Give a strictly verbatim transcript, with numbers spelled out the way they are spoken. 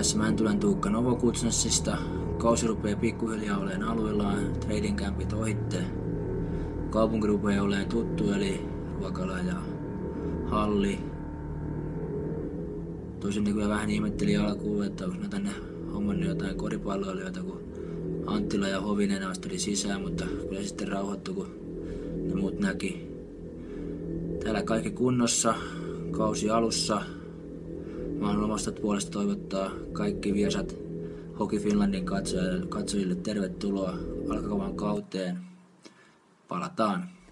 Tässä Mäntylän Tuukka Novokuznetsista. Kausi rupeaa pikkuhiljaa olemaan aluillaan, trading campit ohitte. Kaupunki rupeaa olemaan tuttu, eli ruokala ja halli. Tosin niin vähän ihmettelin alkuun, että onko ne tänne hommannut jotain koripalloilijoita, kun Anttila ja Hovinen asteli sisään, mutta kyllä sitten rauhoittui, kun ne muut näki. Täällä kaikki kunnossa, kausi alussa. Mä haluan omasta puolesta toivottaa kaikki Viasat Hockey Finlandin katsojille tervetuloa alkavaan kauteen. Palataan.